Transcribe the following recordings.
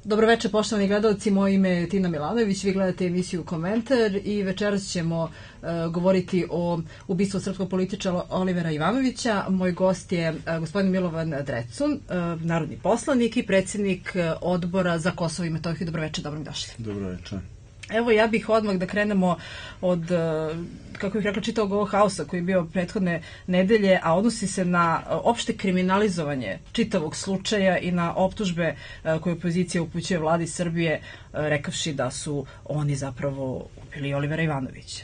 Dobroveče, poštovani gledalci, moje ime je Tina Milanović, vi gledate emisiju Komentar i večeras ćemo govoriti o ubistvu srpskog političara Olivera Ivanovića. Moj gost je gospodin Milovan Drecun, narodni poslanik i predsjednik odbora za Kosovo i Metohiju. Dobroveče, dobro mi došli. Dobroveče. Evo, ja bih odmah da krenemo od, kako bih rekla, čitavog ovog haosa koji je bio prethodne nedelje, a odnosi se na opšte kriminalizovanje čitavog slučaja i na optužbe koje opozicija upućuje vladi Srbije, rekavši da su oni zapravo ubili Olivera Ivanovića.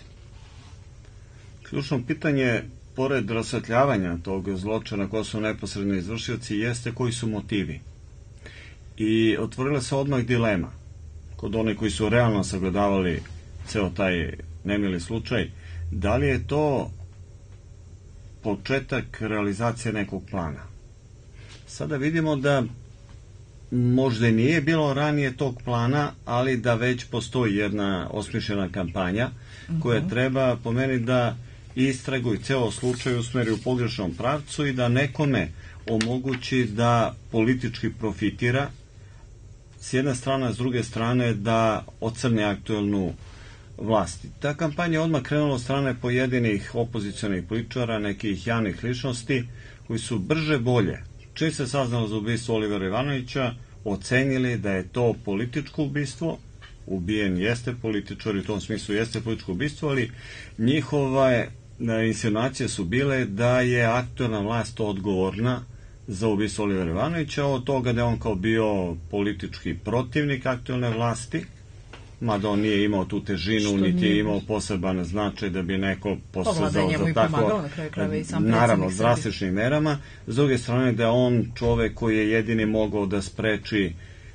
Ključno pitanje, pored rasvetljavanja tog zločina koja su neposredni izvršioci, jeste koji su motivi. I otvorila se odmah dilema kod onih koji su realno sagledavali ceo taj nemili slučaj, da li je to početak realizacije nekog plana. Sada vidimo da možda i nije bilo ranije tog plana, ali da već postoji jedna osmišljena kampanja koja treba, po meni, da istragu i ceo slučaj usmeri u pogrešnom pravcu i da nekome omogući da politički profitira s jedne strane, a s druge strane da ocrni aktuelnu vlast. Ta kampanja je odmah krenula od strane pojedinih opozicionih političara, nekih javnih ličnosti, koji su brže bolje, čim se saznalo za ubistvo Olivera Ivanovića, ocenili da je to političko ubistvo. Ubijen jeste političar i u tom smislu jeste političko ubistvo, ali njihove insinuacije su bile da je aktuelna vlast odgovorna za ubistvo Olivera Ivanovića, od toga da je on kao bio politički protivnik aktuelne vlasti, mada on nije imao tu težinu, niti je imao poseban značaj da bi neko posvezao za tako, naravno, s drastičnim merama. S druge strane, da je on čovek koji je jedini mogao da spreči,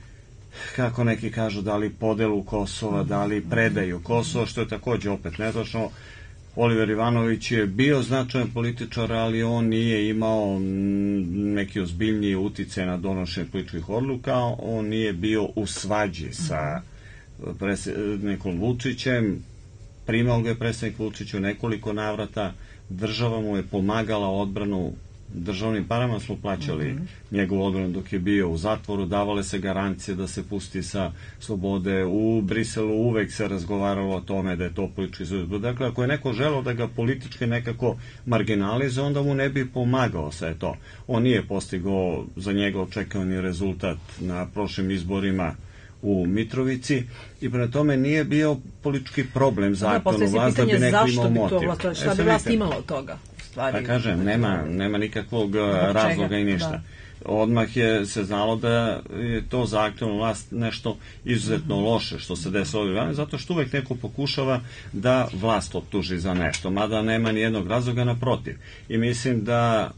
kako neki kažu, da li podelu Kosova, da li predaju Kosova, što je takođe opet netačno. Oliver Ivanović je bio značajan političar, ali on nije imao neki ozbiljniji uticaj na donošenje političkih odluka, on nije bio u svađi sa predsjednikom Vučićem, primao ga je predsjednik Vučić u nekoliko navrata, država mu je pomagala odbranu, državnim parama smo plaćali njegovu odbranu dok je bio u zatvoru, davale se garancije da se pusti sa slobode. U Briselu uvek se razgovaralo o tome da je to politički izuzet. Dakle, ako je neko želeo da ga politički nekako marginalizuje, onda mu ne bi pomagao sve to. On nije postigao za njega očekivani rezultat na prošlim izborima u Mitrovici i prema tome nije bio politički problem za aktualnu vlast da bi neko imao motiv. Šta bi vlast imala od toga? Pa kažem, nema nikakvog razloga i ništa. Odmah se znalo da je to za aktualnu vlast nešto izuzetno loše što se desilo, zato što uvek neko pokušava da vlast optuži za nešto, mada nema ni jednog razloga, naprotiv. I mislim da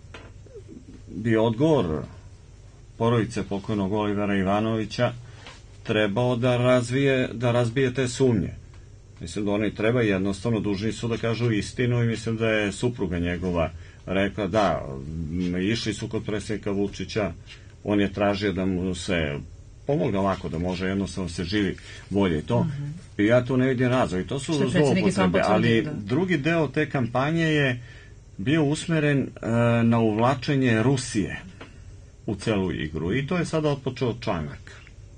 bi odgovor porodice pokojnog Olivera Ivanovića trebao da razbije te sumnje. Mislim da oni treba jednostavno, dužni su da kažu istinu i mislim da je supruga njegova rekla da, išli su kod predsjednika Vučića, on je tražio da mu se pomogne ovako, da može jednostavno se živi bolje i to. I ja tu ne vidim razlog i to su zloupotrebe, ali drugi deo te kampanje je bio usmeren na uvlačenje Rusije u celu igru i to je sada otpočeo Čanak.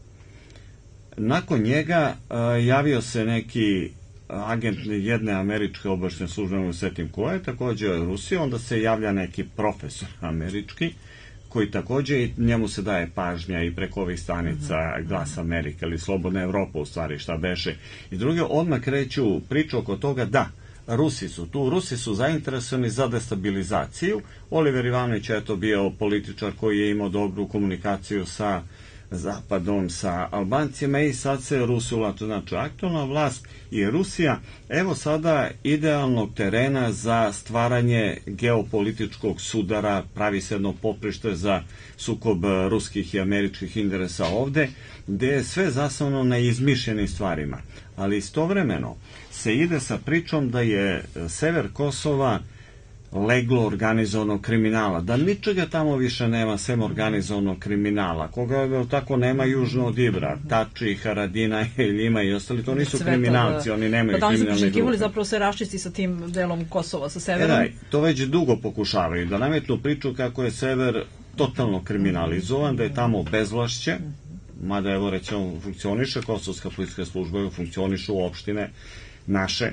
Nakon njega javio se neki agent jedne američke obaveštajne službe, ne setim koja je, takođe Rusija, onda se javlja neki profesor američki, koji takođe njemu se daje pažnja i preko ovih stanica Glas Amerika ili Slobodna Evropa, u stvari šta beše. I druge, odmah kreću priču oko toga da Rusi su tu, Rusi su zainteresovani za destabilizaciju. Oliver Ivanović je to bio političar koji je imao dobru komunikaciju sa Zapadom, sa Albancima i sad se Rusi ulaču. Znači, aktualna vlast i Rusija, evo sada idealnog terena za stvaranje geopolitičkog sudara, pravi se jedno poprište za sukob ruskih i američkih interesa ovde, gde je sve zasnovano na izmišljenim stvarima. Ali istovremeno se ide sa pričom da je sever Kosova leglo organizovanog kriminala, da ničega tamo više nema sem organizovanog kriminala, koga tako nema južno od Ibra, Tači, Haradina, Ljima i ostali, to nisu kriminalci, oni nemaju kriminalne grupe. Pa tamo su zapravo se raščisti sa tim delom Kosova, sa severom. To već dugo pokušavaju, da nametnu priču kako je sever totalno kriminalizovan, da je tamo bezvlašće, mada evo recimo funkcioniše Kosovska policijska služba, funkcionišu opštine naše,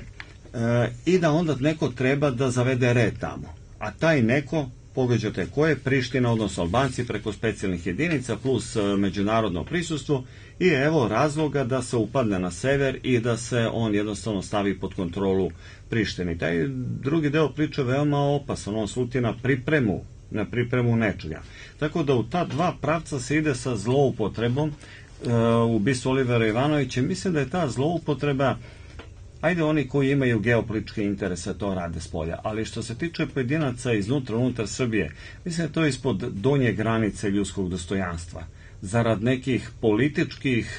i da onda neko treba da zavede red tamo. A taj neko, pogađate ko je, Priština, odnosno Albanci preko specijalnih jedinica plus međunarodno prisustvo, i evo razloga da se upadne na sever i da se on jednostavno stavi pod kontrolu Prištine. Taj drugi deo priče veoma opasan, on sluti na pripremu nečega. Tako da u ta dva pravca se ide sa zloupotrebom ubistvo Olivera Ivanovića. Mislim da je ta zloupotreba, ajde oni koji imaju geopolitičke interese to rade s polja, ali što se tiče pojedinaca unutar Srbije, mislim da je to ispod donje granice ljudskog dostojanstva. Zarad nekih političkih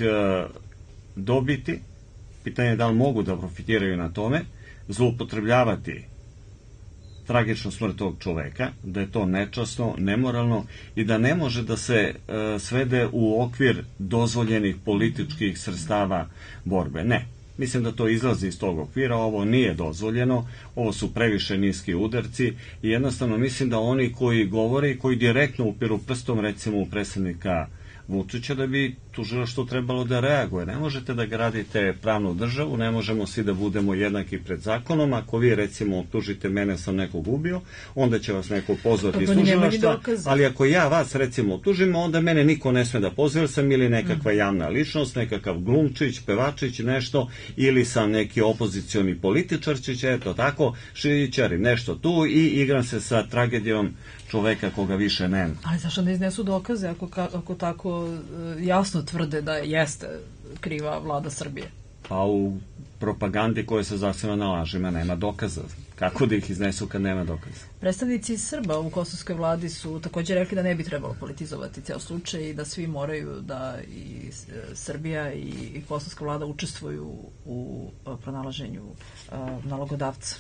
dobiti, pitanje je da li mogu da profitiraju na tome, zloupotrebljavati tragičnu smrt tog čoveka, da je to nečasno, nemoralno i da ne može da se svede u okvir dozvoljenih političkih sredstava borbe. Ne. Mislim da to izlazi iz tog okvira, ovo nije dozvoljeno, ovo su previše niski udarci i jednostavno mislim da oni koji govore i koji direktno upiru prstom recimo u predsjednika Vučića, da bi tužilaštvo trebalo da reaguje. Ne možete da gradite pravnu državu, ne možemo svi da budemo jednaki pred zakonom. Ako vi recimo optužite mene sam nekog ubio, onda će vas neko pozvati iz tužilaštva, ali ako ja vas recimo optužim, onda mene niko ne sme da pozove, sam ili nekakva javna ličnost, nekakav glumčić, pevačić, nešto, ili sam neki opozicioni političarčić, eto tako, šićari, nešto tu i igram se sa tragedijom čoveka koga više nema. Ali zašto ne iznesu dokaze ako tako jasno tvrde da jeste kriva vlada Srbije? Pa u propagandi koja se zasniva na lažima nema dokaza. Kako da ih iznesu kad nema dokaza? Predstavnici Srba u kosovskoj vladi su također rekli da ne bi trebalo politizovati ceo slučaj i da svi moraju da i Srbija i kosovska vlada učestvuju u pronalaženju nalogodavca.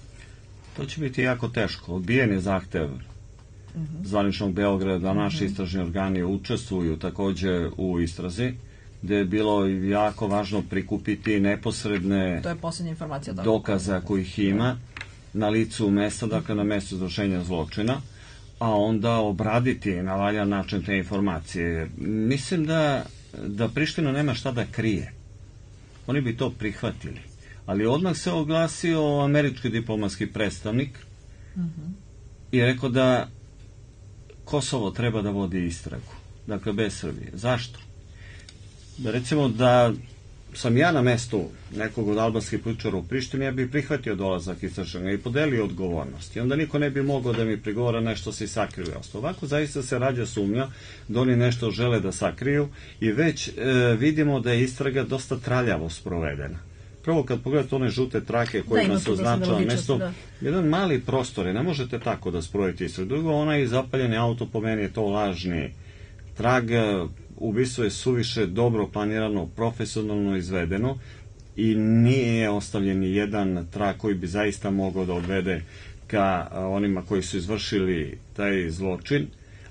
To će biti jako teško. Odbijen je zahtev zvaničnog Beograda da naši istražni organi učestvuju takođe u istrazi, gde je bilo jako važno prikupiti neposredne dokaza kojih ima na licu mesta, dakle na mestu izvršenja zločina, a onda obraditi na valjan način te informacije. Mislim da Priština nema šta da krije. Oni bi to prihvatili. Ali odmah se oglasio američki diplomatski predstavnik i rekao da Kosovo treba da vodi istragu. Dakle, bez Srbije. Zašto? Recimo da sam ja na mestu nekog od albanskih političara u Prištini, ja bih prihvatio dolazak istražnog i podelio odgovornost. I onda niko ne bi mogao da mi prigovara nešto se sakrili. Ovako zaista se rađa sumnja da oni nešto žele da sakriju i već vidimo da je istraga dosta traljavo sprovedena. Prvo kad pogledate one žute trake kojima se označava mesto, jedan mali prostor je, ne možete tako da sprovedite istragu. Drugo, onaj zapaljeni auto, po meni je to lažni trag, ubistvo je suviše dobro planirano, profesionalno izvedeno i nije ostavljen ni jedan trag koji bi zaista mogao da odvede ka onima koji su izvršili taj zločin.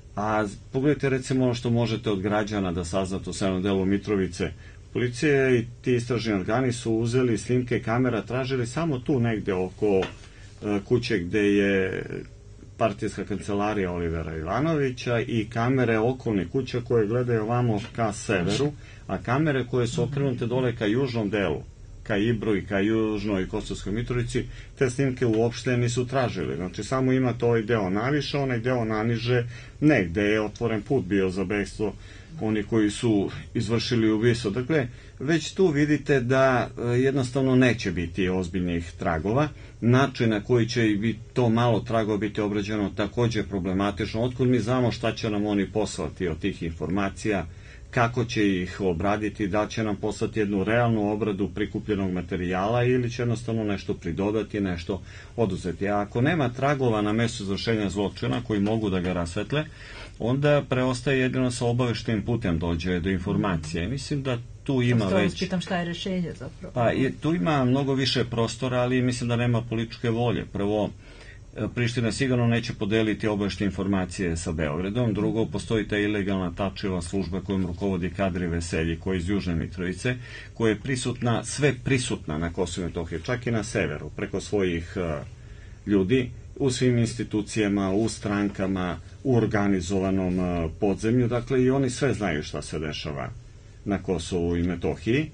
A pogledajte recimo ono što možete od građana da saznate u severnom delu Mitrovice. Policija i ti istražni organi su uzeli snimke kamera, tražili samo tu negde oko kuće gde je partijska kancelarija Olivera Ivanovića i kamere okolnih kuća koje gledaju ovamo ka severu, a kamere koje su okrenute dole ka južnom delu, ka Ibru i ka južnoj Kosovskoj Mitrovici, te snimke uopšte nisu tražili. Znači, samo ima to ovaj deo naviše, onaj deo naniže, ne, gde je otvoren put bio za bekstvo oni koji su izvršili ubistvo. Dakle, već tu vidite da jednostavno neće biti ozbiljnih tragova. Način na koji će i to malo tragova biti obrađeno takođe problematično. Otkud mi znamo šta će nam oni poslati od tih informacija, kako će ih obraditi, da će nam poslati jednu realnu obradu prikupljenog materijala ili će jednostavno nešto pridodati, nešto oduzeti. A ako nema tragova na mestu izvršenja zločina koji mogu da ga rasvetle, onda preostaje jedino sa obaveštenim putem dođe do informacije. Mislim da tu ima već... Pitam šta je rešenje zapravo. Pa, tu ima mnogo više prostora, ali mislim da nema političke volje. Prvo, Priština sigurno neće podeliti obaveštene informacije sa Beogradom. Drugo, postoji ta ilegalna Tačeva služba kojom rukovodi Kadri Veselji, koja je iz Južne Mitrovice, koja je prisutna, sve prisutna na Kosovu i Metohiji, čak i na severu, preko svojih ljudi, u svim institucijama, u strankama, u organizovanom podzemlju, dakle i oni sve znaju šta se dešava na Kosovu i Metohiji.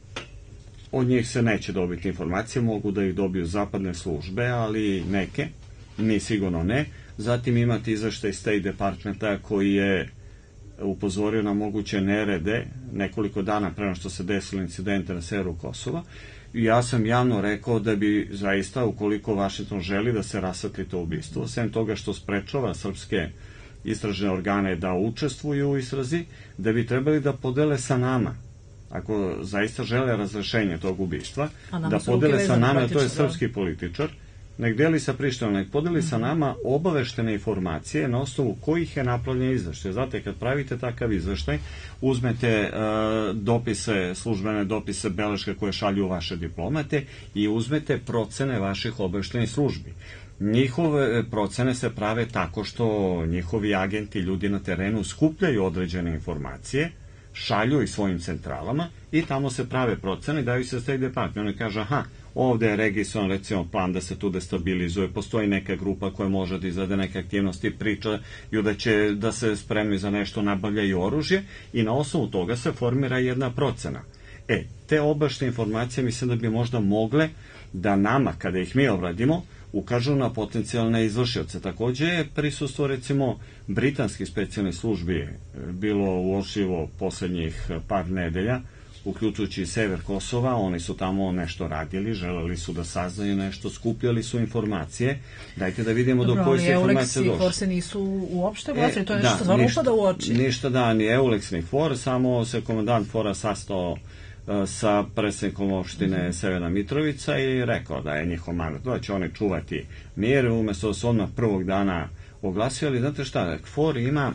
Od njih se neće dobiti informacije, mogu da ih dobiju zapadne službe, ali neke, mi sigurno ne. Zatim imate izveštaj State Departmenta koji je upozorio na moguće nerede nekoliko dana pre što se desili incidente na severu Kosova. I ja sam javno rekao da bi zaista, ukoliko Vašington želi da se rasvetli to ubistvo, sem toga što sprečava srpske istražne organe da učestvuju u istrazi, da bi trebali da podele sa nama, ako zaista žele razrešenje tog ubistva, da podele sa nama, to je srpski političar, nek deli sa Prištinom, nek podeli sa nama obaveštene informacije na osnovu kojih je napravljen izveštaj. Znate, kad pravite takav izveštaj, uzmete dopise, službene dopise, beleške koje šalju vaše diplomate i uzmete procene vaših obaveštenih službi. Njihove procene se prave tako što njihovi agenti, ljudi na terenu, skupljaju određene informacije, šalju ih svojim centralama i tamo se prave procene, daju se State Department. Oni kaže, aha, ovde je registrovan recimo plan da se tu destabilizuje, postoji neka grupa koja može da izvede neke aktivnosti, pričaju da će da se spremni za nešto, nabavljaju oružje i na osnovu toga se formira jedna procena. Te obašte informacije mislim da bi možda mogle da nama, kada ih mi obradimo, ukažu na potencijalne izvršioce. Takođe je prisustvo recimo britanskih specijalnih službi bilo uočljivo poslednjih par nedelja, uključujući sever Kosova. Oni su tamo nešto radili, želeli su da saznaju nešto, skupljali su informacije. Dajte da vidimo do koje se informacije došle. Eulex i FOR se nisu uopšte glasili, to je nešto stvarno upada u oči. Ništa da, ni Eulex ni FOR, samo se komandant FOR-a sastao sa predsjednikom opštine Severna Mitrovica i rekao da je njihov mandat, da će oni čuvati mir, umesto da se odmah prvog dana oglasio, ali znate šta, FOR ima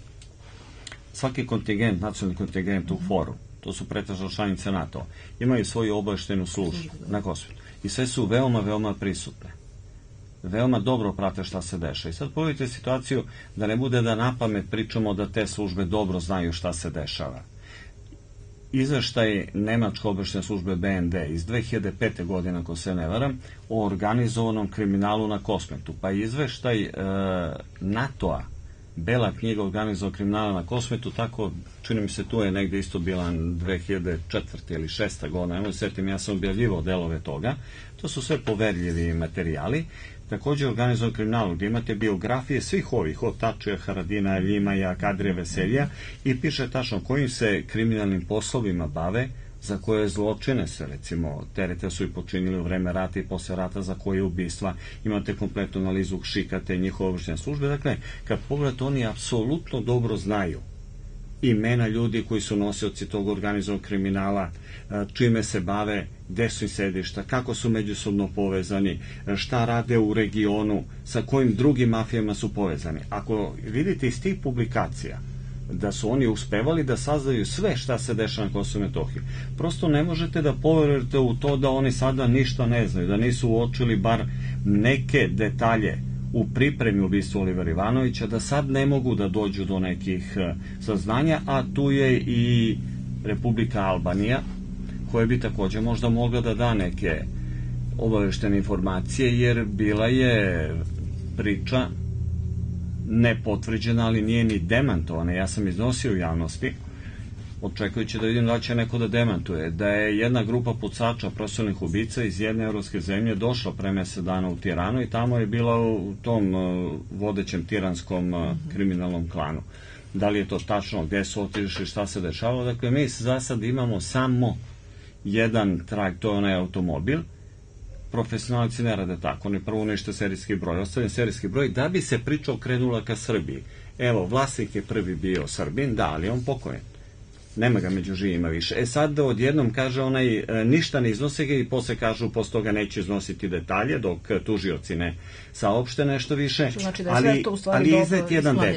svaki kontingent, nacionalni kontingent u FOR-u, to su pretežno članice NATO, imaju svoju obaveštenu službu na Kosovu i sve su veoma, veoma prisutne. Veoma dobro prate šta se dešava. I sad pogledajte situaciju da ne bude da napamet pričamo da te službe dobro znaju šta se dešava. Izveštaj Nemačke obaveštene službe BND iz 2005. godine, ako se ne varam, o organizovanom kriminalu na Kosmetu, pa izveštaj NATO-a, Bela knjiga organizovanog kriminala na Kosmetu, tako, čini mi se, tu je negde isto bila 2004. ili 2006. godina, evo setim, ja sam objavljivao delove toga, to su sve poverljivi materijali. Takođe organizovan kriminal, gdje imate biografije svih ovih, od Tačija, Haradina, Ljimaja, Kadrija, Veselja, i piše tačno kojim se kriminalnim poslovima bave, za koje zločine se, recimo, terete su i počinili u vreme rata i posle rata, za koje ubistva. Imate kompletnu analizu šikate, njihove obaveštajne službe. Dakle, kad pogledate, oni apsolutno dobro znaju imena ljudi koji su nosioci tog organizovanog kriminala, čime se bave, gde su i sedišta, kako su međusobno povezani, šta rade u regionu, sa kojim drugim mafijama su povezani. Ako vidite iz tih publikacija da su oni uspevali da saznaju sve šta se dešava na Kosovu i Metohiji, prosto ne možete da poverujete u to da oni sada ništa ne znaju, da nisu uočili bar neke detalje u pripremi ubistva Olivera Ivanovića, da sad ne mogu da dođu do nekih saznanja, a tu je i Republika Albanija, koja bi takođe možda mogla da da neke obaveštene informacije, jer bila je priča nepotvrđena, ali nije ni demantovana. Ja sam iznosio u javnosti, očekujući da vidim da će neko da demantuje, da je jedna grupa pucača, profesionalnih ubica iz jedne evropske zemlje došla pre mesec dana u Tiranu i tamo je bila u tom vodećem tiranskom kriminalnom klanu. Da li je to tačno, gde su otišli, šta se dešavalo? Dakle, mi za sad imamo samo jedan trag, to je onaj automobil. Profesionalci ne rade tako, oni prvo unište serijski broj, ostavljen serijski broj, da bi se priča okrenula ka Srbiji. Evo, vlasnik je prvi bio Srbin, da, ali on pokojen. Nema ga među živima više. Sad odjednom kaže onaj, ništa ne iznose ga i posle kažu, posle toga neće iznositi detalje, dok tužioci ne saopšte nešto više, znači da ali iznet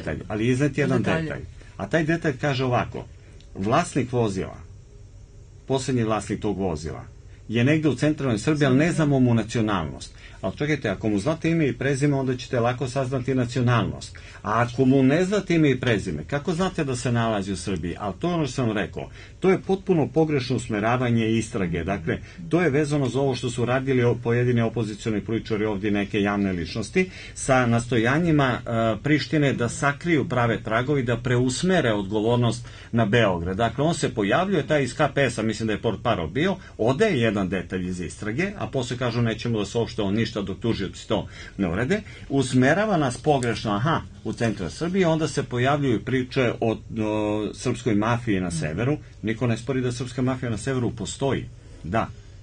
jedan detalj. A taj detalj kaže ovako, vlasnik vozila, poslednji vlasnik tog vozila, je negde u centralnoj Srbiji, ali ne znamo mu nacionalnost. Ali čekajte, ako mu znate ime i prezime, onda ćete lako saznati nacionalnost. A ako mu ne znate ime i prezime, kako znate da se nalazi u Srbiji? Ali to je ono što sam rekao. To je potpuno pogrešno usmeravanje istrage. Dakle, to je vezano za ovo što su radili pojedini opozicioni političari ovdje, neke javne ličnosti, sa nastojanjima Prištine da sakriju prave tragovi, da preusmere odgovornost na Beograd. Dakle, on se pojavljuje, taj iz KPS-a, mislim da je portparol bio, ode jedan detalj iz istrage, a posle kažu nećemo da se uopšte on ništa dok tužioci to ne urede, usmerava nas pogrešno, u centru Srbije, onda se pojavljuju priče o srpskoj mafiji na severu. Niko ne spori da srpska mafija na severu postoji. Da.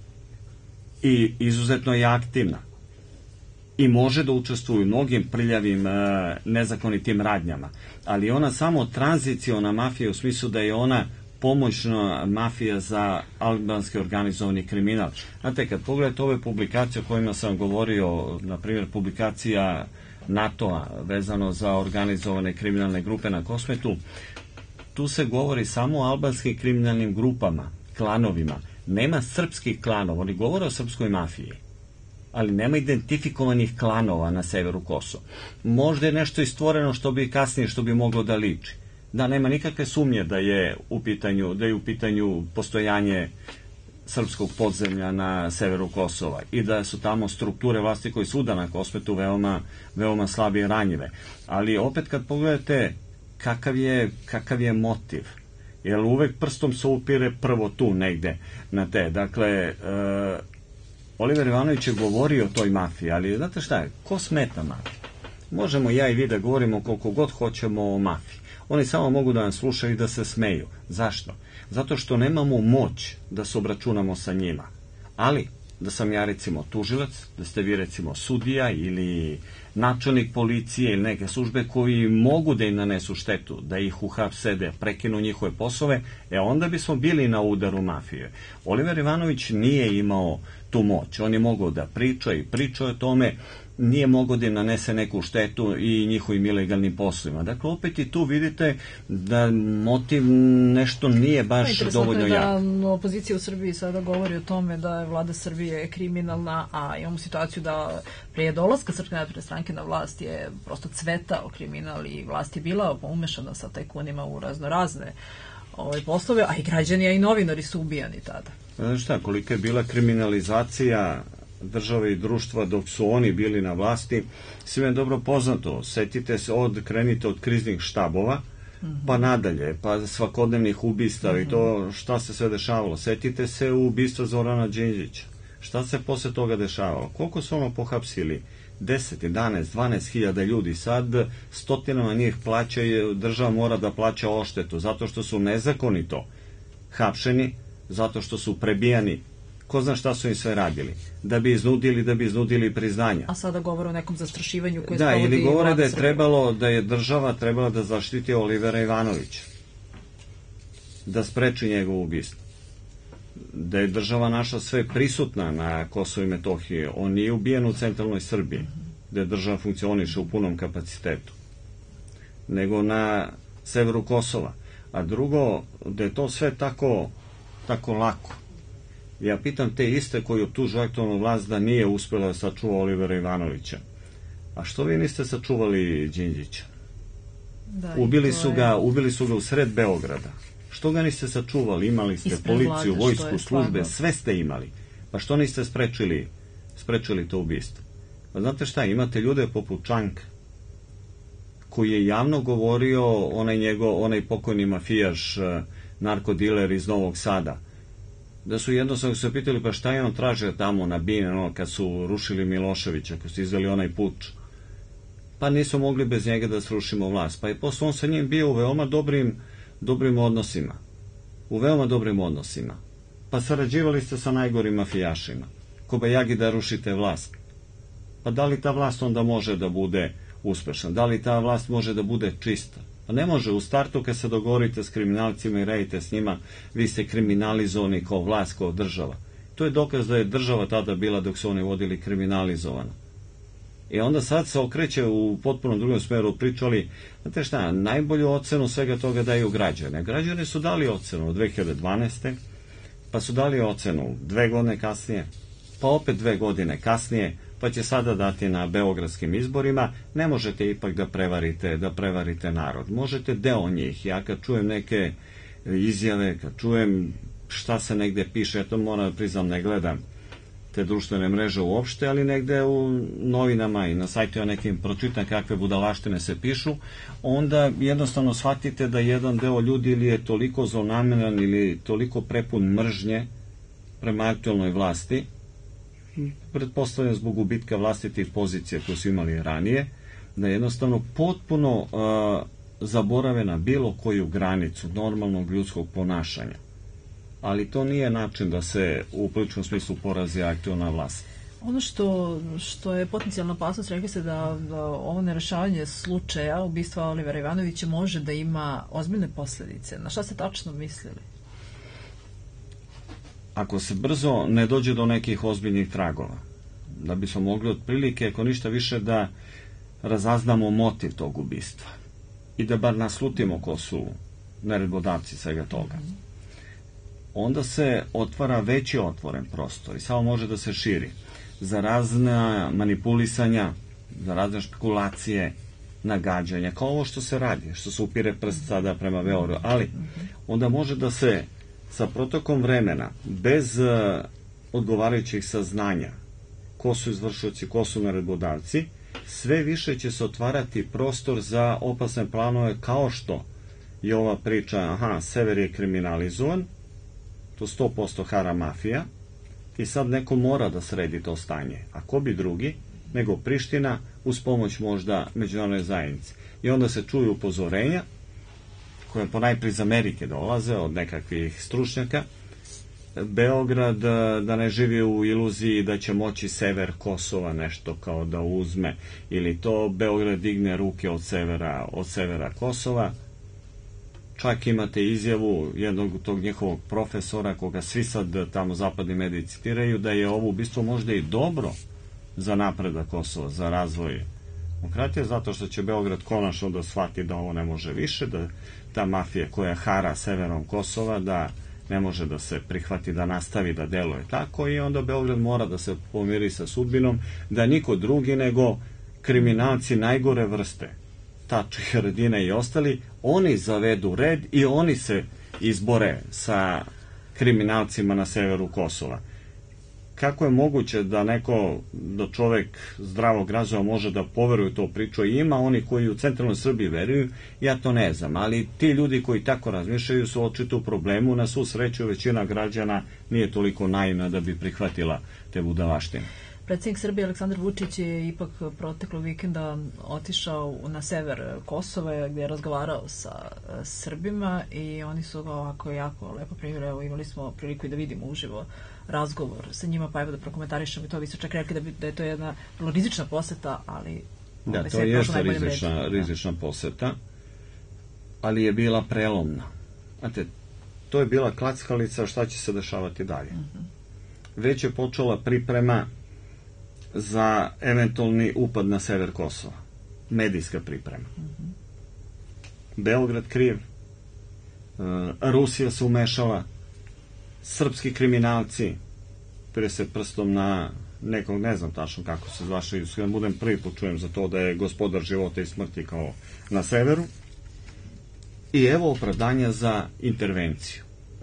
I izuzetno je aktivna. I može da učestvuje u mnogim prljavim nezakonitim radnjama. Ali ona samo tranziciona mafija u smislu da je ona pomoćna mafija za albanski organizovani kriminal. Znate, kad pogledate ove publikacije o kojima sam govorio, na primjer publikacija NATO-a vezano za organizovane kriminalne grupe na Kosmetu, tu se govori samo o albanskim kriminalnim grupama, klanovima. Nema srpskih klanova, oni govore o srpskoj mafiji, ali nema identifikovanih klanova na severu Kosova. Možda je nešto istvoreno što bi kasnije, što bi moglo da liči. Da, nema nikakve sumnje da je u pitanju postojanje srpskog podzemlja na severu Kosova i da su tamo strukture vlasti koje su na Kosmetu veoma slabe i ranjive. Ali opet kad pogledate kakav je motiv, jer uvek prstom se upire prvo tu negde na te. Dakle, Oliver Ivanović je govorio o toj mafiji, ali znate šta je, ko smeta mafiji? Možemo ja i vi da govorimo koliko god hoćemo o mafiji. Oni samo mogu da nas slušaju i da se smeju. Zašto? Zato što nemamo moć da se obračunamo sa njima. Ali, da sam ja recimo tužilac, da ste vi recimo sudija ili načelnik policije ili neke službe koji mogu da im nanesu štetu, da ih uhapse, da prekinu njihove poslove, onda bismo bili na udaru mafije. Oliver Ivanović nije imao tu moć. On je mogao da priča i priča o tome, nije mogao da im nanese neku štetu i njihovim ilegalnim poslovima. Dakle, opet i tu vidite da motiv nešto nije baš dovoljno jak. Interesantno je da opozicija u Srbiji sada govori o tome da je vlada Srbije kriminalna, a imamo situaciju da prije dolaska Srpske napredne stranke na vlast je prosto cvetao kriminal i vlast je bila umešana sa tajkunima u razne poslove, a i građani, a i novinari su ubijani tada. Znaš šta, kolika je bila kriminalizacija države i društva dok su oni bili na vlasti, svima je dobro poznato. Setite se, krenite od kriznih štabova, pa nadalje, pa svakodnevnih ubistava i to šta se sve dešavalo. Setite se ubistva Zorana Đinđića. Šta se posle toga dešavalo? Koliko su ono pohapsili? 10, 11, 12 hiljada ljudi. Sad stotinama njih država mora da plaća odštetu zato što su nezakonito hapšeni, zato što su prebijani. Ko zna šta su im sve radili? Da bi iznudili priznanja. A sada govore o nekom zastrašivanju koje sprovodi ili govore da je država trebala da zaštiti Olivera Ivanovića. Da spreči njegovo ubistvo. Da je država naša sve prisutna na Kosovu i Metohiji. On nije ubijen u centralnoj Srbiji, da je država funkcioniše u punom kapacitetu, nego na severu Kosova. A drugo, da je to sve tako lako. Ja pitam te iste koji optužuju aktualnu vlast da nije uspjela da sačuva Olivera Ivanovića. A što vi niste sačuvali Đinđića? Ubili su ga u sred Beograda. Što ga niste sačuvali? Imali ste policiju, vojsku, službe, sve ste imali. Pa što niste sprečili to ubistvo? Pa znate šta, imate ljude poput Čanka, koji je javno govorio, onaj pokojni mafijaš, narkodiler iz Novog Sada, da su jednostavno se pitali pa šta je on tražio tamo na Bine, kad su rušili Miloševića, kad su izveli onaj puč. Pa nisu mogli bez njega da srušimo vlast. Pa je posle on sa njim bio u veoma dobrim odnosima. Pa sarađivali ste sa najgorim mafijašima. Kobajagi da rušite vlast. Pa da li ta vlast onda može da bude uspešna? Da li ta vlast može da bude čista? Pa ne može. U startu kad se dogovorite s kriminalcima i radite s njima, vi ste kriminalizovani kao vlast, kao država. To je dokaz da je država tada bila dok su oni vodili kriminalizovana. I onda sad se okreće u potpuno drugom smeru, pričali, znate šta, najbolju ocenu svega toga daju građane. Građani su dali ocenu od 2012. pa su dali ocenu 2 godine kasnije, pa opet 2 godine kasnije, pa će sada dati na beogradskim izborima. Ne možete ipak da prevarite narod. Možete deo njih. Ja kad čujem neke izjave, kad čujem šta se negde piše, ja to moram da priznam, ne gledam te društvene mreže uopšte, ali negde u novinama i na sajtu ja nekim pročitam kakve budalaštine se pišu, onda jednostavno shvatite da jedan deo ljudi ili je toliko zlonameran ili toliko prepun mržnje prema aktualnoj vlasti, pretpostavljam zbog gubitka vlastitih pozicija koje su imali ranije, da jednostavno potpuno zaborave na bilo koju granicu normalnog ljudskog ponašanja. Ali to nije način da se u političkom smislu porazi aktualna vlast. Ono što je potencijalna opasnost, rekli ste da ovo nerešavanje slučaja ubistva Olivera Ivanovića može da ima ozbiljne posledice. Na šta ste tačno mislili? Ako se brzo ne dođe do nekih ozbiljnih tragova, da bismo mogli otprilike, ako ništa više, da razaznamo motiv tog ubistva i da bar naslutimo ko su naredbodavci svega toga, onda se otvara veći otvoren prostor i samo može da se širi za razna manipulisanja, za razne špekulacije, nagađanja, kao ovo što se radi, što se upire prst sada prema Beogradu, ali onda može da se sa protokom vremena, bez odgovarajućih saznanja ko su izvršioci, ko su naredbodavci, sve više će se otvarati prostor za opasne planove, kao što je ova priča, sever je kriminalizovan, to 100% hara mafija, i sad neko mora da sredi to stanje. A ko bi drugi nego Priština, uz pomoć možda međunarodne zajednice. I onda se čuju upozorenja, koje ponajprije iz Amerike dolaze, od nekakvih stručnjaka, Beograd da ne živi u iluziji da će moći sever Kosova nešto kao da uzme, ili to Beograd digne ruke od severa Kosova. Čak imate izjavu jednog tog njihovog profesora, koga svi sad tamo zapadni mediji citiraju, da je ovo ubistvo možda i dobro za napredak Kosova, za razvoj demokratije, zato što će Beograd konačno da shvati da ovo ne može više, da ta mafija koja hara severom Kosova, da ne može da se prihvati, da nastavi da deluje tako, i onda Beograd mora da se pomiri sa sudbinom, da niko drugi nego kriminalci najgore vrste, Tači, Haradinaj i ostali, oni zavedu red i oni se izbore sa kriminalcima na severu Kosova. Kako je moguće da čovek zdravog razuma može da poveruje to priču? I ima oni koji u centralnoj Srbiji veruju, ja to ne znam, ali ti ljudi koji tako razmišljaju su očito u problemu. Na svu sreću većina građana nije toliko naivna da bi prihvatila te budalaštine. Predsjednik Srbije Aleksandar Vučić je ipak proteklog vikenda otišao na sever Kosova, gdje je razgovarao sa Srbima i oni su ga ovako jako lepo primili. Evo, imali smo priliku i da vidimo uživo razgovor sa njima, pa evo da prokomentarišemo i to. Vi ste čak rekli da je to jedna vrlo rizična poseta, ali... Da, to je rizična poseta, ali je bila prelomna. Znate, to je bila klackalica šta će se dešavati dalje. Već je počela priprema za eventualni upad na sever Kosova. Medijska priprema. Beograd kriv, Rusija se umešala, srpski kriminalci pire se prstom na nekog, ne znam tačno kako se zvaše, da budem prvi put čujem za to da je gospodar života i smrti kao na severu. I evo opravdanja za intervenciju.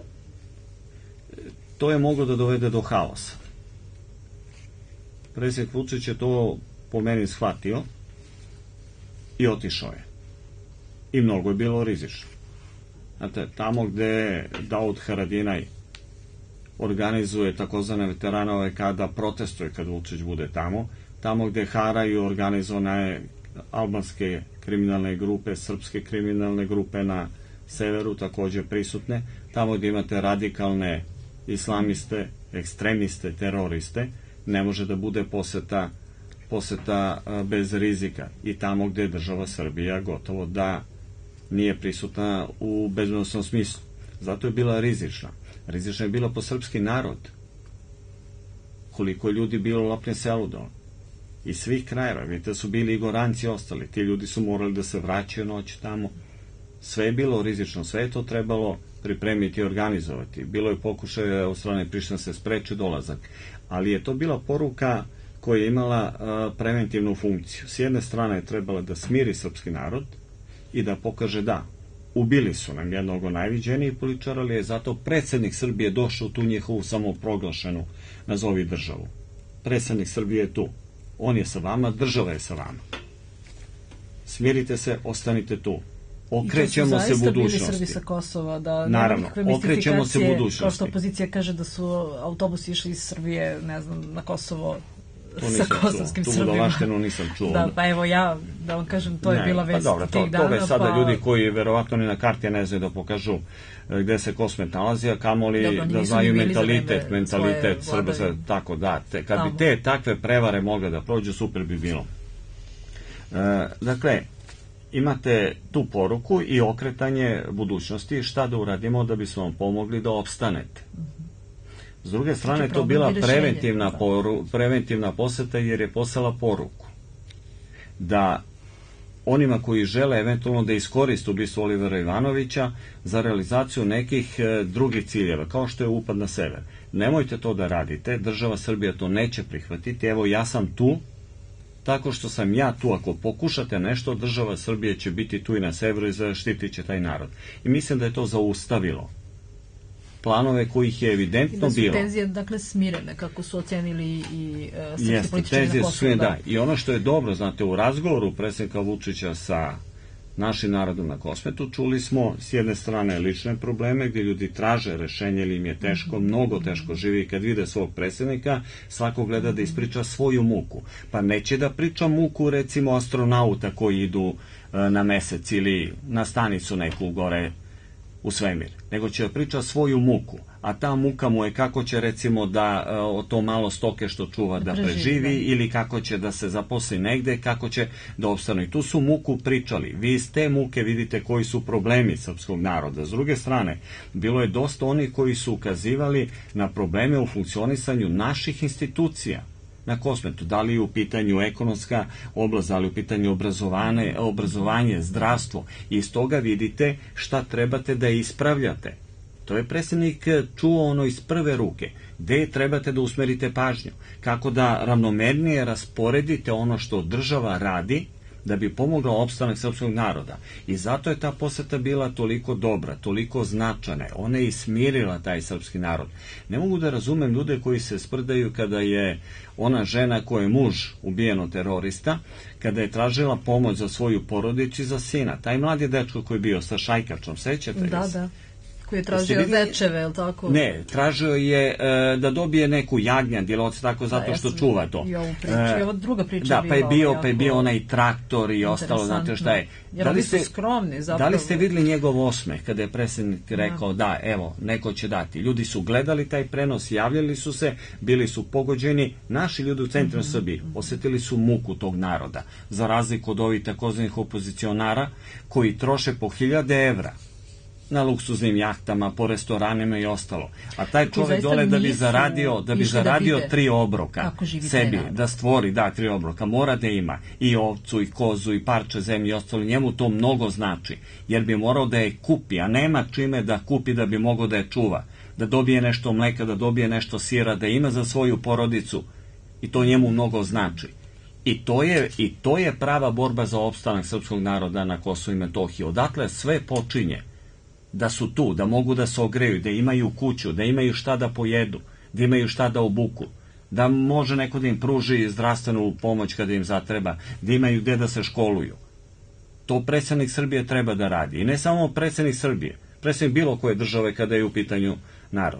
To je moglo da dovede do haosa. Predsjednik Vučić je to po meni shvatio i otišao je. I mnogo je bilo rizično. Znate, tamo gde Daud Haradinaj organizuje takozvane veteranove kada protestuje kad Vučić bude tamo gde haraju organizovane albanske kriminalne grupe, srpske kriminalne grupe na severu takođe prisutne, tamo gde imate radikalne islamiste, ekstremiste, teroriste, ne može da bude poseta bez rizika. I tamo gde država Srbija gotovo da nije prisutna u bezbednosnom smislu. Zato je bila rizična. Rizična je bila po srpski narod. Koliko je ljudi bilo u Lopnjem selu dole. Iz svih krajeva. Vidite, su bili i Goranci ostali. Ti ljudi su morali da se vraćaju noć tamo. Sve je bilo rizično. Sve je to trebalo pripremiti i organizovati. Bilo je pokušaja od strane Prištine se spreči dolazak, ali je to bila poruka koja je imala preventivnu funkciju. S jedne strane je trebala da smiri srpski narod i da pokaže da ubili su nam jednog od najviđenijih političara, ali je zato predsjednik Srbije došao u tu njihovu samoproglašenu nazovi državu. Predsjednik Srbije je tu. On je sa vama, država je sa vama. Smirite se, ostanite tu. Okrećemo se budućnosti. I to su zaista bili Srbi sa Kosova, da naravno, okrećemo se budućnosti. Kao što opozicija kaže da su autobusi išli iz Srbije, ne znam, na Kosovo sa kosovskim Srbima. Tu budalaštinu nisam čuo. Da, pa evo ja, da vam kažem, to je bila vest tih dana. Toga je sada ljudi koji verovatno ni na karti ne znaju da pokažu gde se Kosmet nalazi, a kamoli da znaju mentalitet Srba, tako da. Kad bi te takve prevare mogle da prođu, super bi bilo. Dakle, imate tu poruku i okretanje budućnosti, šta da uradimo da bismo vam pomogli da opstanete. S druge strane, to bila preventivna poseta jer je poslala poruku da onima koji žele eventualno da iskoriste ubistvo Olivera Ivanovića za realizaciju nekih drugih ciljeva, kao što je upad na sever. Nemojte to da radite, država Srbija to neće prihvatiti, evo ja sam tu, tako što sam ja tu, ako pokušate nešto, država Srbije će biti tu i na severu i zaštitit će taj narod. I mislim da je to zaustavilo planove kojih je evidentno bilo. Da su tenzije, dakle, smirene, kako su ocenili i srpski političari na Kosovu. Da. I ono što je dobro, znate, u razgovoru predsjednika Vučića sa našim narodom na Kosmetu, čuli smo s jedne strane lične probleme gdje ljudi traže rešenje ili im je teško, mnogo teško živi i kad vide svog predsjednika, svako gleda da ispriča svoju muku. Pa neće da priča muku, recimo, astronauta koji idu na mesec ili na stanicu neku gore u svemir, nego će priča svoju muku, a ta muka mu je kako će, recimo, da o to malo stoke što čuva da preživi ili kako će da se zaposli negde, kako će da opstanu. I tu su muku pričali. Vi iz te muke vidite koji su problemi srpskog naroda. S druge strane, bilo je dosta onih koji su ukazivali na probleme u funkcionisanju naših institucija na Kosmetu, da li je u pitanju ekonomska oblast, da li je u pitanju obrazovanje, zdravstvo. I iz toga vidite šta trebate da ispravljate. To je predsjednik čuo ono iz prve ruke. Gde trebate da usmerite pažnju? Kako da ravnomernije rasporedite ono što država radi da bi pomogla opstanak srpskog naroda. I zato je ta poseta bila toliko dobra, toliko značajna. Ona je smirila taj srpski narod. Ne mogu da razumem ljude koji se sprdaju kada je ona žena koja je muž ubijen od terorista, kada je tražila pomoć za svoju porodicu i za sina. Taj mladi dečko koji je bio sa šajkačom, sećate li se? Da. Koji je tražio zečeve, je li tako? Ne, tražio je da dobije neku jagnjad, ili tako, zato što čuva to. I ovu priču, i ova druga priča da, pa je bio onaj traktor i ostalo, znate šta je. Jer oni su skromni, zapravo. Da li ste videli njegov osmeh kada je predsjednik rekao da, evo, neko će dati. Ljudi su gledali taj prenos, javljali su se, bili su pogođeni. Naši ljudi u centru Srbiji osjetili su muku tog naroda, za razliku od ovih takozvanih opozicionara koji troše po 1000 evra na luksuznim jahtama, po restoranima i ostalo. A taj čovjek dole da bi zaradio 3 obroka sebi, da stvori, 3 obroka, mora da ima i ovcu, i kozu, i parče zemlje i ostalo. Njemu to mnogo znači, jer bi morao da je kupi, a nema čime da kupi da bi mogao da je čuva, da dobije nešto mleka, da dobije nešto sira, da ima za svoju porodicu, i to njemu mnogo znači. I to je prava borba za opstanak srpskog naroda na Kosovu i Metohiji. Odatle sve počinje. Da su tu, da mogu da se ogreju, da imaju kuću, da imaju šta da pojedu, da imaju šta da obuku, da može neko da im pruži zdravstvenu pomoć kada im zatreba, da imaju gde da se školuju. To predsjednik Srbije treba da radi. I ne samo predsjednik Srbije, predsjednik bilo koje države kada je u pitanju narod.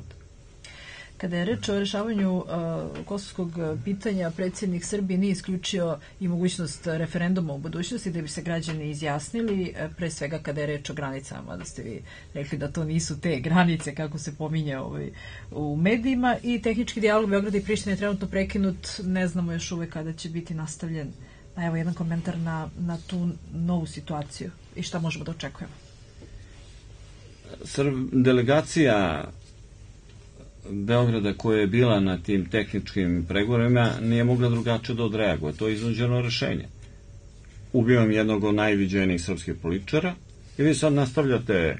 Kada je reč o rešavanju kosovskog pitanja, predsjednik Srbije nije isključio i mogućnost referenduma u budućnosti da bi se građani izjasnili, pre svega kada je reč o granicama, da ste vi rekli da to nisu te granice kako se pominje u medijima, i tehnički dijalog Beograda i Prištine je trenutno prekinut, ne znamo još uvek kada će biti nastavljen. Evo jedan komentar na tu novu situaciju i šta možemo da očekujemo. Delegacija Beograda koja je bila na tim tehničkim pregovorima nije mogla drugačije da odreaguje. To je iznuđeno rešenje. Ubijam jednog od najviđenijih srpskih političara i vi sad nastavljate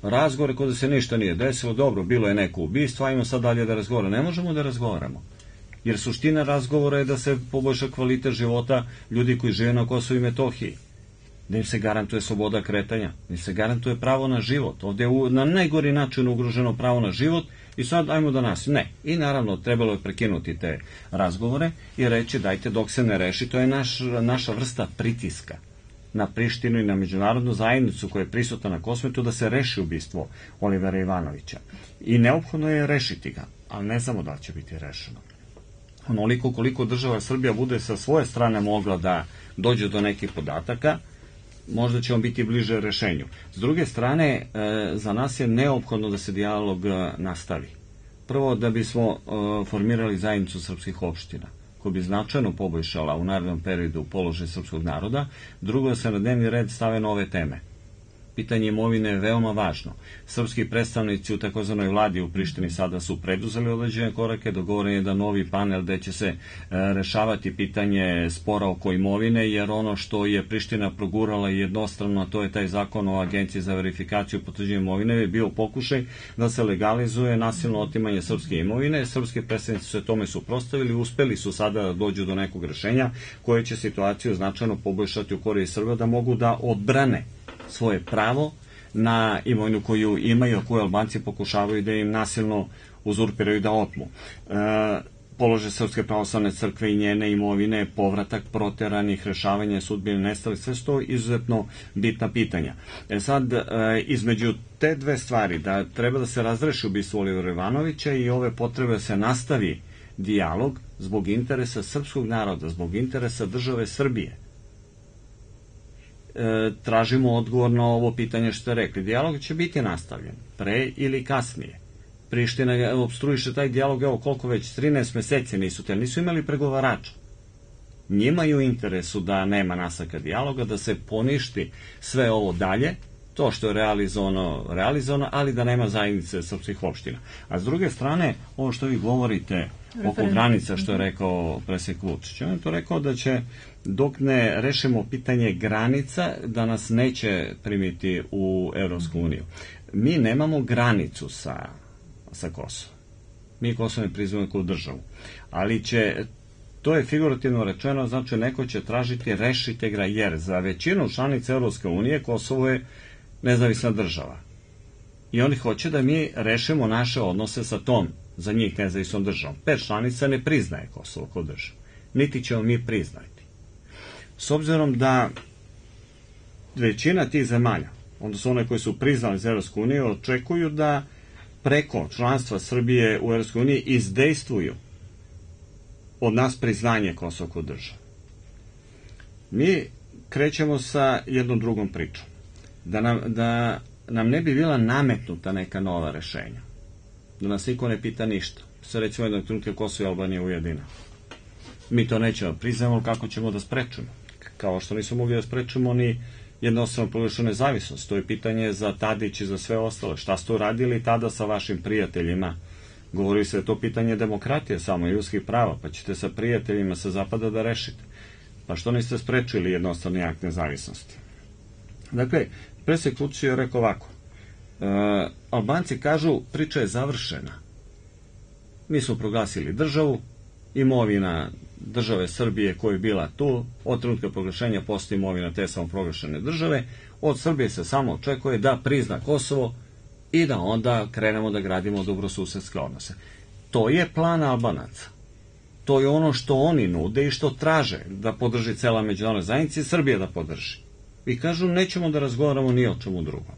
razgovore kod da se ništa nije desilo, dobro, bilo je neko ubistvo, ajmo sad dalje da razgovaramo. Ne možemo da razgovaramo. Jer suština razgovora je da se poboljša kvalitet života ljudi koji žive na Kosovu i Metohiji. Da im se garantuje sloboda kretanja, da im se garantuje pravo na život. Ovdje je na najgori način ugroženo pravo na život i sad ajmo da nas. Ne. I naravno trebalo je prekinuti te razgovore i reći dajte dok se ne reši. To je naša vrsta pritiska na Prištinu i na međunarodnu zajednicu koja je prisutna na Kosmetu da se reši ubistvo Olivera Ivanovića. I neophodno je rešiti ga, ali ne znamo da će biti rešeno. Onoliko koliko država Srbija bude sa svoje strane mogla da dođe do nekih podataka, možda ćemo biti bliže rešenju. S druge strane, za nas je neophodno da se dijalog nastavi. Prvo, da bismo formirali zajednicu srpskih opština, koja bi značajno poboljšala u narednom periodu položaj srpskog naroda. Drugo, da se na dnevni red stave nove teme. Pitanje imovine je veoma važno. Srpski predstavnici u takozvanoj vladi u Prištini sada su preduzeli određene korake, dogovoren je da novi panel gde će se rešavati pitanje spora oko imovine, jer ono što je Priština progurala jednostrano, a to je taj zakon o agenciji za verifikaciju potvrđivanja imovine, je bio pokušaj da se legalizuje nasilno otimanje srpske imovine. Srpski predstavnici su se tome suprotstavili, uspeli su sada da dođu do nekog rešenja koje će situaciju značajno poboljšati u korist Srba da mogu da odbrane svoje pravo na imovinu koju imaju, a koju Albanci pokušavaju da im nasilno uzurpiraju da otmu. Položaj Srpske pravoslavne crkve i njene imovine, povratak proteranih, rešavanje sudbine nestalih, sve su to izuzetno bitna pitanja. Sad, između te dve stvari, da treba da se razreši ubistvo Olivera Ivanovića i ove potrebe da se nastavi dijalog zbog interesa srpskog naroda, zbog interesa države Srbije, tražimo odgovor na ovo pitanje što ste rekli. Dijalog će biti nastavljen, pre ili kasnije. Priština obstruiše taj dijalog, evo koliko već, 13 meseci nisu imali pregovarača. Njima je u interesu da nema nastavka dijaloga, da se poništi sve ovo dalje, to što je realizovano, ali da nema zajednice srpskih opština. A s druge strane, ovo što vi govorite oko granica, što je rekao predsjednik Vučić, on je to rekao da će, dok ne rešimo pitanje granica, da nas neće primiti u Evropsku uniju. Mi nemamo granicu sa Kosovom. Mi Kosovo ne priznamo kao državu. Ali to je figurativno rečeno, znači neko će tražiti rešite ga, jer za većinu članica Evropske unije Kosovo je nezavisna država. I oni hoće da mi rešimo naše odnose sa tom, za njih nezavisnom državom. 5 članica ne priznaje Kosovo kao državu. Niti ćemo mi priznati. S obzirom da većina tih zemalja, onda su one koji su priznali za Evropsku uniju, očekuju da preko članstva Srbije u Evropskoj uniji izdejstvuju od nas priznanje Kosova kao države. Mi krećemo sa jednom drugom pričom. Da nam ne bi bila nametnuta neka nova rešenja. Da nas niko ne pita ništa. Se recimo jednog trenutka Kosovo i Albanija ujedina. Mi to nećemo priznamo, kako ćemo da sprečimo? Kao što nismo mogli da sprečimo ni jednostavno proglašenu nezavisnost. To je pitanje za Tadić i za sve ostale. Šta ste uradili tada sa vašim prijateljima? Govori se da je to pitanje demokratije samo, ljudskih prava, pa ćete sa prijateljima sa zapada da rešite. Pa što niste sprečili jednostavni akt nezavisnosti? Dakle, predsjednik Vučić je rekao ovako. Albanci kažu, priča je završena. Mi smo proglasili državu, imovina države Srbije koja je bila tu, od trenutka proglašenja postoji imovina te samoproglašene države, od Srbije se samo očekuje da prizna Kosovo i da onda krenemo da gradimo dobrosusedske odnose. To je plan Albanaca. To je ono što oni nude i što traže da podrži cela međunarodna zajednica i Srbija da podrži. I kažu, nećemo da razgovaramo ni o čemu drugom.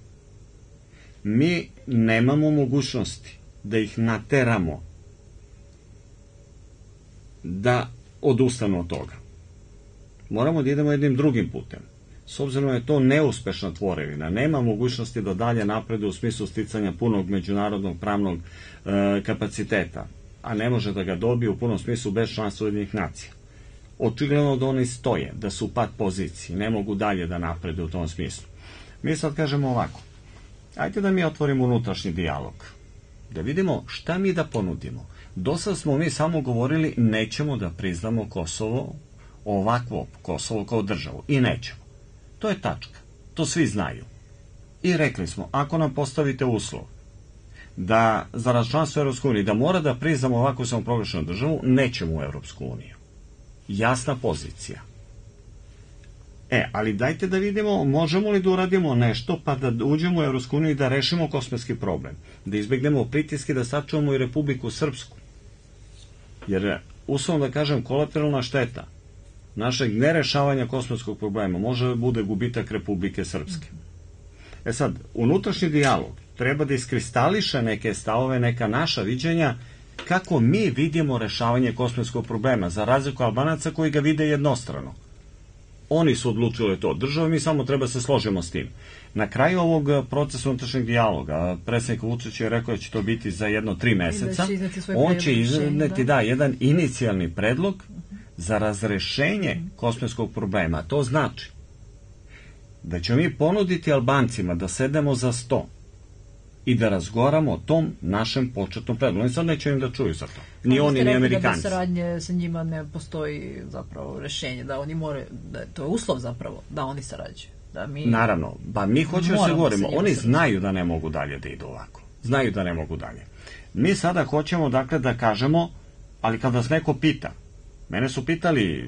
Mi nemamo mogućnosti da ih nateramo da odustanu od toga. Moramo da idemo jednim drugim putem. S obzirom da je to neuspešna tvorevina, nema mogućnosti da dalje napreduje u smislu sticanja punog međunarodnog pravnog kapaciteta, a ne može da ga dobije u punom smislu bez članstva Ujedinjenih nacija. Očigledno da oni stoje, da su u pad poziciji, ne mogu dalje da napreduju u tom smislu. Mi sad kažemo ovako, ajde da mi otvorimo unutrašnji dijalog, da vidimo šta mi da ponudimo. Do sad smo mi samo govorili nećemo da priznamo Kosovo, ovakvo Kosovo kao državu, i nećemo. To je tačka, to svi znaju. I rekli smo, ako nam postavite uslov da za članstvo u Evropskoj uniji, da mora da priznamo ovako samoproglašenu državu, nećemo u Evropsku uniju. Jasna pozicija. Ali dajte da vidimo, možemo li da uradimo nešto, pa da uđemo u Evropsku uniju i da rešimo kosmetski problem. Da izbegnemo pritiske, da sačuvamo i Republiku Srpsku. Jer, uslovno da kažem, kolateralna šteta našeg nerešavanja kosmetskog problema može da bude gubitak Republike Srpske. Sad, unutrašnji dijalog treba da iskristališe neke stavove, neka naša viđenja, kako mi vidimo rešavanje kosmetskog problema, za razliku Albanaca koji ga vide jednostrano. Oni su odlučili to država, mi samo treba se složimo s tim. Na kraju ovog procesa unutrašnjeg dijaloga, predsjednik Vučić je rekao da će to biti za 1-3 meseca, on će izneti jedan inicijalni predlog za razrešenje kosmetskog problema. To znači da ćemo mi ponuditi Albancima da sedemo za sto i da razgovaramo o tom našem početnom predlogu. Oni sad neće im da čuju za to. Ni oni, ni Amerikanci. Da saradnje sa njima ne postoji zapravo rešenje, da oni moraju, da to je uslov zapravo, da oni sarađuju. Da mi... Naravno, mi hoćemo da se govorimo, oni znaju da ne mogu dalje da idu ovako. Znaju da ne mogu dalje. Mi sada hoćemo, dakle, da kažemo, ali kad nas neko pita, mene su pitali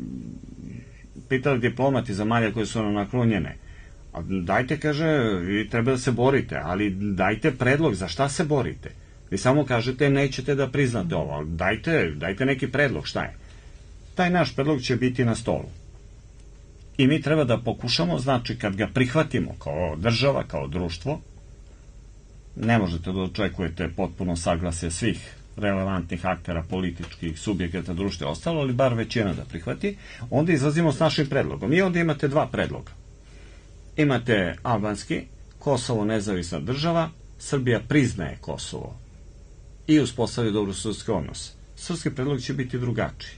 diplomati zemalja koje su nam naklonjene, dajte, kaže, vi treba da se borite, ali dajte predlog, za šta se borite? Vi samo kažete nećete da priznate ovo, ali dajte neki predlog, šta je? Taj naš predlog će biti na stolu. I mi treba da pokušamo, znači kad ga prihvatimo kao država, kao društvo, ne možete da očekujete potpuno saglasje svih relevantnih aktera, političkih, subjekata, društva i ostalo, ali bar većina da prihvati, onda izlazimo s našim predlogom. I onda imate dva predloga. Imate albanski, Kosovo nezavisna država, Srbija priznaje Kosovo i uspostavlja dobrosusedski odnos. Srpski predlog će biti drugačiji.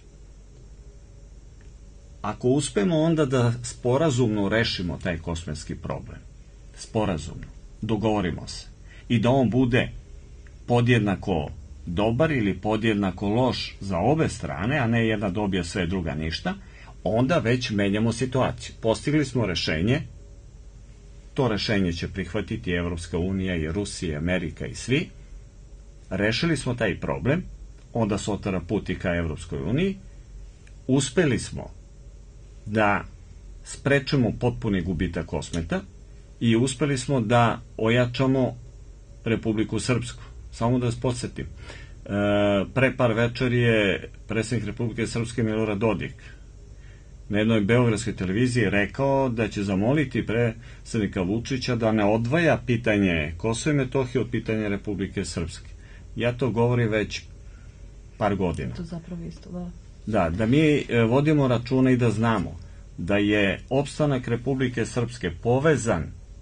Ako uspemo onda da sporazumno rešimo taj kosmetski problem, sporazumno, dogovorimo se, i da on bude podjednako dobar ili podjednako loš za obe strane, a ne jedna dobija sve, druga ništa, onda već menjamo situaciju. Postigli smo rešenje, to rešenje će prihvatiti Evropska unija i Rusija, i Amerika i svi, rešili smo taj problem, onda se otvara put i ka Evropskoj uniji, uspeli smo da sprečemo potpuni gubitak kosmeta i uspeli smo da ojačamo Republiku Srpsku. Samo da vas podsjetim, pre par večer je predsjednik Republike Srpske Milorad Dodik na jednoj beogradskoj televiziji rekao da će zamoliti predsjednika Vučića da ne odvaja pitanje Kosova i Metohije od pitanja Republike Srpske. Ja to govorim već par godina. To zapravo isto, da. Da mi vodimo računa i da znamo da je opstanak Republike Srpske povezan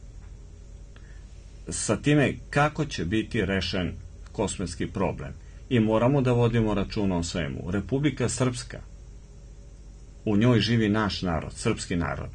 sa time kako će biti rešen kosmetski problem. I moramo da vodimo računa o svemu. Republika Srpska, u njoj živi naš narod, srpski narod.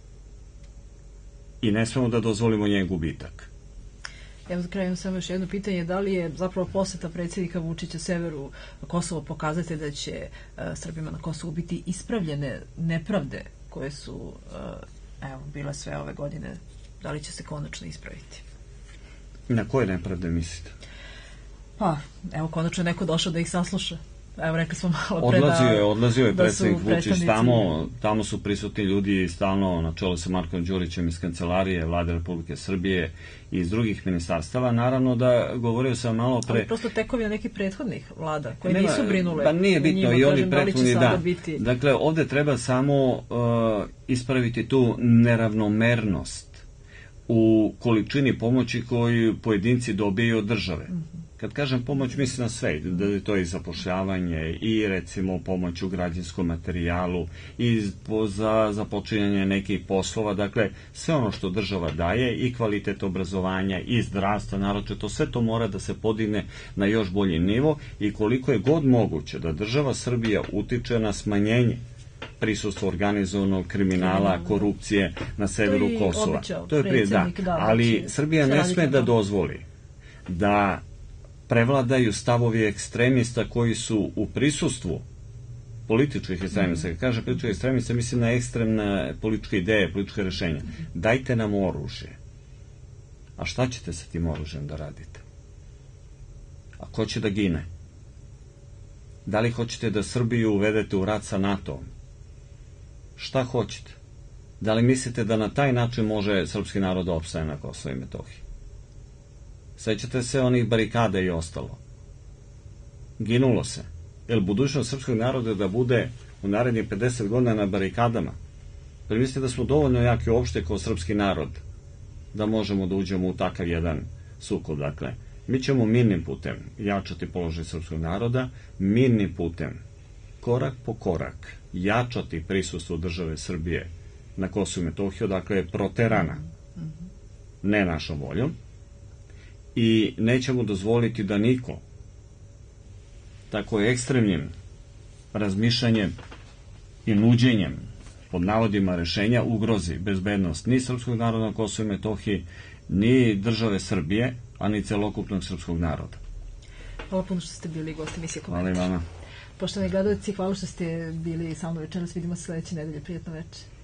I ne smemo da dozvolimo njen gubitak. Evo za kraj imam samo još jedno pitanje, da li je zapravo poseta predsjednika Vučića severu Kosovo pokazati da će Srbima na Kosovu biti ispravljene nepravde koje su bile sve ove godine, da li će se konačno ispraviti? Na koje nepravde mislite? Pa, evo, konačno je neko došao da ih sasluša. Evo, rekli smo malo pre Odlazio je predsjednik Vučić tamo su prisutni ljudi stalno na čelu sa Markom Đurićem iz kancelarije Vlade Republike Srbije i iz drugih ministarstava. Naravno da govorio sam malo pre... Ali prosto tekovina nekih prethodnih vlada koje nisu brinule. Pa nije bitno njima, i oni prethodni, da. Dakle, ovde treba samo ispraviti tu neravnomernost u količini pomoći koju pojedinci dobiju od države. Kad kažem pomoć, mislim na sve, da je to i zapošljavanje i recimo pomoć u građanskom materijalu i za započinjanje nekih poslova, dakle sve ono što država daje i kvalitet obrazovanja i zdravstva, naročito sve to mora da se podigne na još bolji nivo i koliko je god moguće da država Srbija utiče na smanjenje prisustvo organizovanog kriminala, korupcije na severu Kosova. To je prije, da. Ali Srbija ne sme da dozvoli da prevladaju stavovi ekstremista koji su u prisustvu političkih ekstremista. Kad kaže političkih ekstremista, mislim na ekstremne političke ideje, političke rešenja. Dajte nam oružje. A šta ćete sa tim oružjem da radite? A ko će da gine? Da li hoćete da Srbiju uvedete u rat sa NATO-om? Šta hoćete? Da li mislite da na taj način može srpski narod da opstaje na Kosovu i Metohiji? Sećate se onih barikada i ostalo? Ginulo se. Jel budućnost srpskog naroda da bude u narednih 50 godina na barikadama? Pa mislite da smo dovoljno jaki uopšte kao srpski narod da možemo da uđemo u takav jedan sukob? Dakle, mi ćemo mirnim putem jačati položaj srpskog naroda, mirnim putem, korak po korak, jačati prisustvo države Srbije na Kosovu i Metohiji, dakle je proterana, ne našom voljom, i nećemo dozvoliti da niko tako ekstremnim razmišljanjem i nuđenjem pod navodima rešenja ugrozi bezbednost ni srpskog naroda na Kosovu i Metohiji, ni države Srbije, a ni celokupnog srpskog naroda. Hvala puno što ste bili gosti emisije Komentar. Hvala i vama. Poštovani gledalci, hvala što ste bili sa mnom večeras. Vidimo se sledeće nedelje. Prijatno večer.